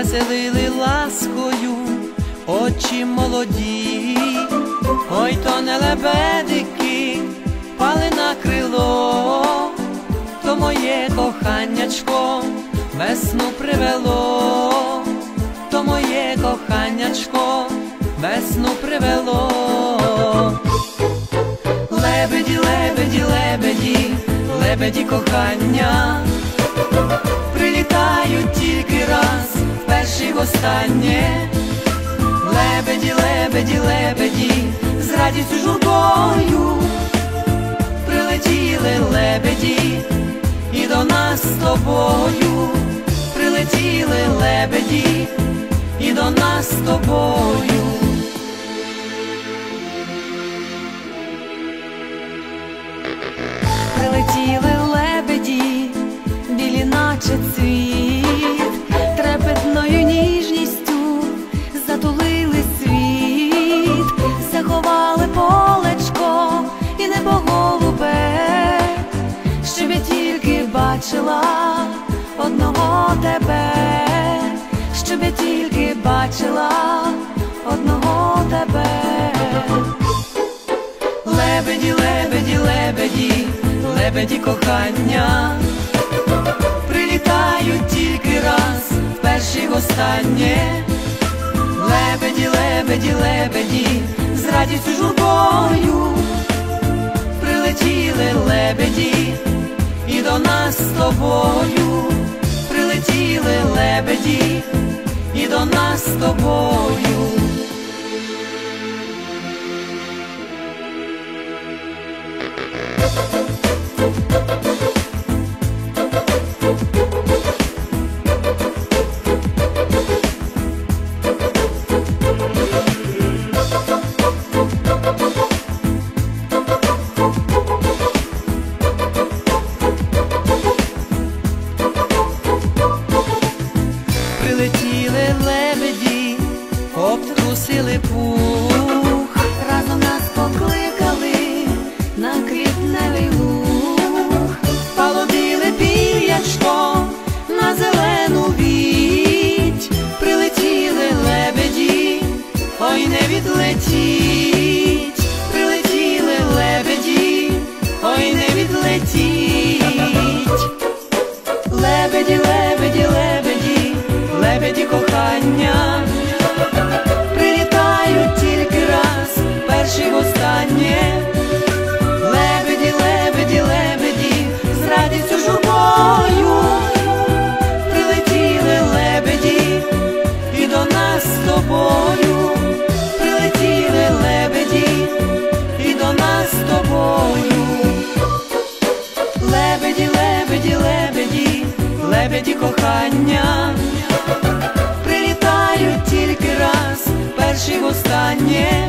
веселили ласкою очі молоді. Ой, то не лебедики пали на крило, то моє коханячко весну привело, то моє коханячко весну привело. Лебеді, лебеді, лебеді, лебеді кохання прилітають тільки раз, вперше й востаннє. Лебеді, лебеді, лебеді, з радістю журбою прилетіли лебеді і до нас з тобою. Прилетіли лебеді і до нас з тобою. Прилетіли лебеді, білі наче цвіт, трепетною ніжністю затулили світ, заховали полечко і небо голубе, щоб я тільки бачила одного тебе, щоб я тільки бачила одного тебе. Лебеді, лебеді, лебеді, лебеді кохання прилітають тільки раз, вперше й востаннє. Лебеді, лебеді, лебеді, з радістю журбою прилетіли лебеді і до нас з тобою. Прилетіли лебеді і до нас з тобою. Прилетіли лебеді, обтрусили пух, разом нас покликали на квітневий луг. Полудили пір'ячко на зелену віть. Прилетіли лебеді, ой, не відлетіть. Прилетіли лебеді, ой, не відлетіть. Лебеді, лебеді, лебеді, лебеді кохання прилітають тільки раз, перший й востаннє. Лебеді, лебеді, лебеді, з радістю журбою прилетіли лебеді і до нас з тобою. Прилетіли лебеді і до нас з тобою. Лебеді, лебеді, лебеді, лебеді кохання прилітають тільки раз, перший й востаннє.